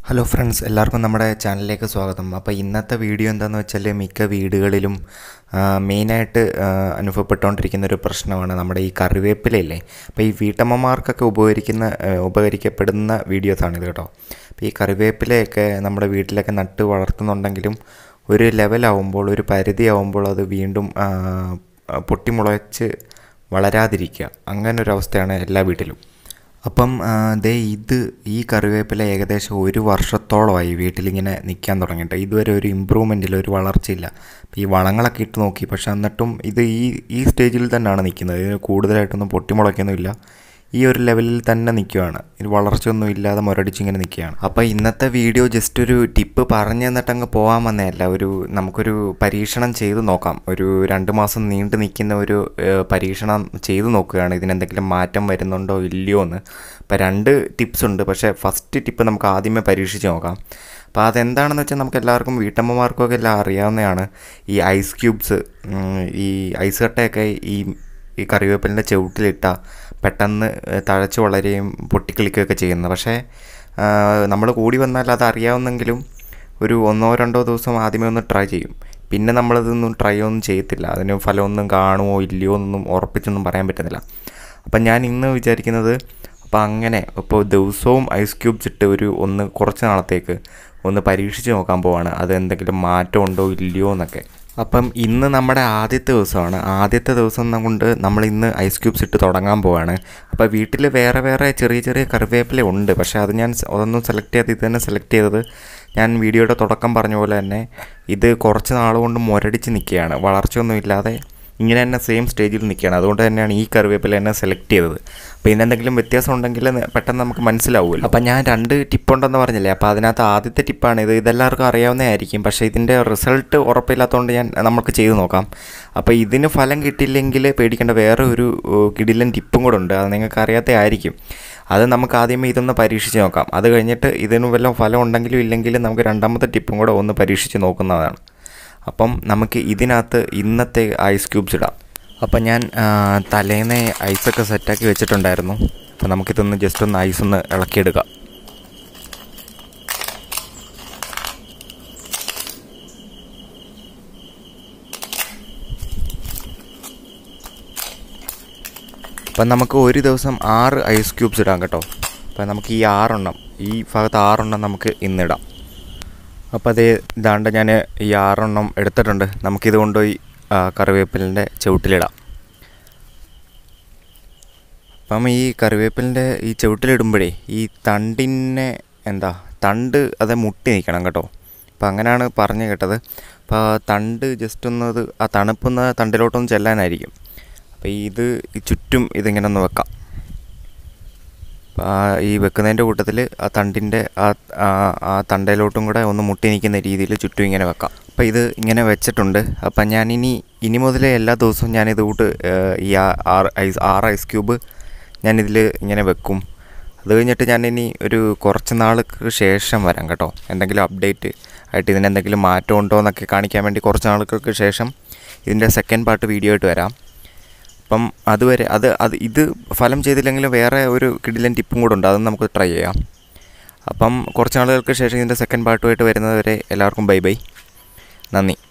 Hello friends, എല്ലാവർക്കും നമ്മുടെ ചാനലിലേക്ക് സ്വാഗതം. അപ്പോൾ ഇന്നത്തെ വീഡിയോ എന്താണെന്ന് വെച്ചാൽ മിക്ക വീടുകളിലും മെയിനായിട്ട് അനുഭവപ്പെട്ടുകൊണ്ടിരിക്കുന്ന ഒരു പ്രശ്നമാണ് നമ്മുടെ ഈ കറിവേപ്പിലയില്ലേ. അപ്പോൾ ഈ വീട്ടമ്മമാർക്കൊക്കെ ഉപകരിക്കപ്പെടുന്ന വീഡിയോസാണിത് കേട്ടോ. അപ്പോൾ ഈ കറിവേപ്പിലയൊക്കെ നമ്മുടെ വീട്ടിലൊക്കെ നട്ട് വളർത്തുന്നുണ്ടെങ്കിലും ഒരു ലെവലാവുമ്പോൾ, ഒരു പരിധിയാവുമ്പോൾ അത് വീണ്ടും പൊട്ടിമുളച്ച് വളരാതിരിക്കുക, അങ്ങനൊരവസ്ഥയാണ് എല്ലാ വീട്ടിലും. അപ്പം ഈ കറിവേപ്പില ഏകദേശം 1 വർഷത്തോളമായി വീട്ടിലിങ്ങനെ നിൽക്കാൻ തുടങ്ങിയിട്ട്. ഇതുവരെ ഒരു ഇമ്പ്രൂവ്മെൻറ്റില്ല, ഒരു വളർച്ചയില്ല. അപ്പോൾ ഈ വളങ്ങളൊക്കെ ഇട്ട് നോക്കി, പക്ഷെ എന്നിട്ടും ഇത് ഈ സ്റ്റേജിൽ തന്നെയാണ് നിൽക്കുന്നത്. ഇതിന് കൂടുതലായിട്ടൊന്നും പൊട്ടിമുളയ്ക്കൊന്നുമില്ല, ഈ ഒരു ലെവലിൽ തന്നെ നിൽക്കുകയാണ്. ഇത് വളർച്ചയൊന്നും ഇല്ലാതെ മുരടിച്ചിങ്ങനെ നിൽക്കുകയാണ്. അപ്പോൾ ഇന്നത്തെ വീഡിയോ ജസ്റ്റ് ഒരു ടിപ്പ് പറഞ്ഞു തന്നിട്ടങ്ങ് പോകാൻ വന്നതല്ല, നമുക്കൊരു പരീക്ഷണം ചെയ്ത് നോക്കാം. ഒരു 2 മാസം നീണ്ടു നിൽക്കുന്ന ഒരു പരീക്ഷണം ചെയ്ത് നോക്കുകയാണ്, ഇതിനെന്തെങ്കിലും മാറ്റം വരുന്നുണ്ടോ ഇല്ലയോ എന്ന്. അപ്പോൾ 2 ടിപ്സ് ഉണ്ട്, പക്ഷേ ഫസ്റ്റ് ടിപ്പ് നമുക്ക് ആദ്യമേ പരീക്ഷിച്ച് നോക്കാം. അപ്പോൾ അതെന്താണെന്ന് വെച്ചാൽ നമുക്ക് എല്ലാവർക്കും വീട്ടമ്മമാർക്കൊക്കെ എല്ലാം അറിയാവുന്നതാണ്. ഈ ഐസ് ക്യൂബ്സ്, ഈ ഐസ് കട്ടയൊക്കെ ഈ കറിവേപ്പിലിൻ്റെ ചുവട്ടിലിട്ടാൽ പെട്ടെന്ന് തഴച്ച് വളരുകയും പൊട്ടിക്കിളിക്കുകയൊക്കെ ചെയ്യുന്നത്. പക്ഷേ നമ്മൾ കൂടി വന്നാൽ അത് അറിയാവുന്നെങ്കിലും ഒരു 1-2 ദിവസം ആദ്യമേ ഒന്ന് ട്രൈ ചെയ്യും. പിന്നെ നമ്മളിതൊന്നും ട്രൈ ഒന്നും ചെയ്യത്തില്ല. അതിന് ഫലമൊന്നും കാണുമോ ഇല്ലയോ എന്നൊന്നും ഉറപ്പിച്ചൊന്നും പറയാൻ പറ്റുന്നില്ല. അപ്പം ഞാൻ ഇന്ന് വിചാരിക്കുന്നത്, ഇപ്പോൾ ദിവസവും ഐസ് ക്യൂബ്സ് ഇട്ട് കുറച്ച് നാളത്തേക്ക് ഒന്ന് പരീക്ഷിച്ച് നോക്കാൻ പോവാണ്, അത് എന്തെങ്കിലും മാറ്റം ഉണ്ടോ ഇല്ലയോ എന്നൊക്കെ. അപ്പം ഇന്ന് നമ്മുടെ ആദ്യത്തെ ദിവസമാണ്. ആദ്യത്തെ ദിവസം കൊണ്ട് നമ്മൾ ഇന്ന് ഐസ് ക്യൂബ്സ് ഇട്ട് തുടങ്ങാൻ പോവാണ്. അപ്പോൾ വീട്ടിൽ വേറെ ചെറിയ ചെറിയ കറിവേപ്പില ഉണ്ട്, പക്ഷേ അതൊന്നും സെലക്ട് ചെയ്ത് ഇത് തന്നെ സെലക്ട് ചെയ്തത്. ഞാൻ വീഡിയോയുടെ തുടക്കം പറഞ്ഞ പോലെ തന്നെ ഇത് കുറച്ച് നാൾ കൊണ്ട് മുരടിച്ച് നിൽക്കുകയാണ്, വളർച്ചയൊന്നും ഇല്ലാതെ ഇങ്ങനെ തന്നെ സെയിം സ്റ്റേജിൽ നിൽക്കുകയാണ്. അതുകൊണ്ട് തന്നെയാണ് ഈ കറിവേപ്പില തന്നെ സെലക്ട് ചെയ്തത്. അപ്പോൾ ഇതിനെന്തെങ്കിലും വ്യത്യാസം ഉണ്ടെങ്കിൽ പെട്ടെന്ന് നമുക്ക് മനസ്സിലാവുമല്ലോ. അപ്പോൾ ഞാൻ 2 ടിപ്പുണ്ടെന്ന് പറഞ്ഞില്ലേ, അപ്പോൾ അതിനകത്ത് ആദ്യത്തെ ടിപ്പാണിത്. ഇതെല്ലാവർക്കും അറിയാവുന്നതായിരിക്കും, പക്ഷേ ഇതിൻ്റെ റിസൾട്ട് ഉറപ്പില്ലാത്തതുകൊണ്ട് നമുക്ക് ചെയ്ത് നോക്കാം. അപ്പോൾ ഇതിന് ഫലം കിട്ടിയില്ലെങ്കിൽ പേടിക്കേണ്ട, വേറെ ഒരു കിടിലൻ ടിപ്പും കൂടെ ഉണ്ട്, അത് നിങ്ങൾക്ക് അറിയാത്തതായിരിക്കും. അത് നമുക്ക് ആദ്യമേ ഇതൊന്ന് പരീക്ഷിച്ച് നോക്കാം. അത് കഴിഞ്ഞിട്ട് ഇതിന് വല്ല ഫലം ഉണ്ടെങ്കിലും ഇല്ലെങ്കിലും നമുക്ക് 2ാമത്തെ ടിപ്പും കൂടെ ഒന്ന് പരീക്ഷിച്ച് നോക്കുന്നതാണ്. അപ്പം നമുക്ക് ഇതിനകത്ത് ഇന്നത്തെ ഐസ് ക്യൂബ്സ് ഇടാം. അപ്പം ഞാൻ തലേന്ന് ഐസൊക്കെ സെറ്റാക്കി വെച്ചിട്ടുണ്ടായിരുന്നു. അപ്പോൾ നമുക്കിതൊന്ന് ജസ്റ്റ് ഒന്ന് ഐസൊന്ന് ഇളക്കിയെടുക്കാം. അപ്പം നമുക്ക് ഒരു ദിവസം 6 ഐസ് ക്യൂബ്സ് ഇടാം കേട്ടോ. അപ്പം നമുക്ക് ഈ ഭാഗത്ത് 6 നമുക്ക് ഇന്നിടാം. അപ്പോൾ ഇതാണ്ട് ഞാൻ ഈ 6 എടുത്തിട്ടുണ്ട്. നമുക്കിത് കൊണ്ടുപോയി കറിവേപ്പിലിൻ്റെ ചുവട്ടിലിടാം. അപ്പം ഈ കറിവേപ്പിലിൻ്റെ ഈ ചുവട്ടിലിടുമ്പോഴേ ഈ തണ്ട് അത് മുട്ടി നിൽക്കണം കേട്ടോ. അപ്പോൾ അങ്ങനെയാണ് പറഞ്ഞു കേട്ടത്. അപ്പോൾ തണ്ട് ജസ്റ്റ് ഒന്ന് ആ തണുപ്പൊന്ന് തണ്ടിലോട്ടൊന്ന് ചെല്ലാനായിരിക്കും. അപ്പോൾ ഈ ചുറ്റും ഇതിങ്ങനെ ഒന്ന് വെക്കാം. ഈ വെക്കുന്നതിൻ്റെ കൂട്ടത്തിൽ ആ തണ്ടിൻ്റെ ആ തണ്ടയിലോട്ടും കൂടെ ഒന്ന് മുട്ടി നിൽക്കുന്ന രീതിയിൽ ചുറ്റും ഇങ്ങനെ വെക്കാം. അപ്പോൾ ഇത് ഇങ്ങനെ വെച്ചിട്ടുണ്ട്. അപ്പം ഞാൻ ഇനി മുതലേ എല്ലാ ദിവസവും ഞാനിത് ഈ 6 ഐസ് ക്യൂബ് ഞാനിതിൽ ഇങ്ങനെ വെക്കും. അത് കഴിഞ്ഞിട്ട് ഞാനിനി ഒരു കുറച്ച് നാൾക്ക് ശേഷം വരാം കേട്ടോ. എന്തെങ്കിലും അപ്ഡേറ്റ് ആയിട്ട് ഇതിനെന്തെങ്കിലും മാറ്റം ഉണ്ടോ എന്നൊക്കെ കാണിക്കാൻ വേണ്ടി കുറച്ച് നാളുകൾക്ക് ശേഷം ഇതിൻ്റെ സെക്കൻഡ് പാർട്ട് വീഡിയോ ആയിട്ട് വരാം. അപ്പം അതുവരെ ഇത് ഫലം ചെയ്തില്ലെങ്കിലും വേറെ ഒരു കിടിലൻ ടിപ്പും കൂടെ ഉണ്ട്, അതും നമുക്ക് ട്രൈ ചെയ്യാം. അപ്പം കുറച്ച് നാളുകൾക്ക് ശേഷം ഇതിൻ്റെ സെക്കൻഡ് പാർട്ടുമായിട്ട് വരുന്നത് വരെ എല്ലാവർക്കും ബൈ. നന്ദി.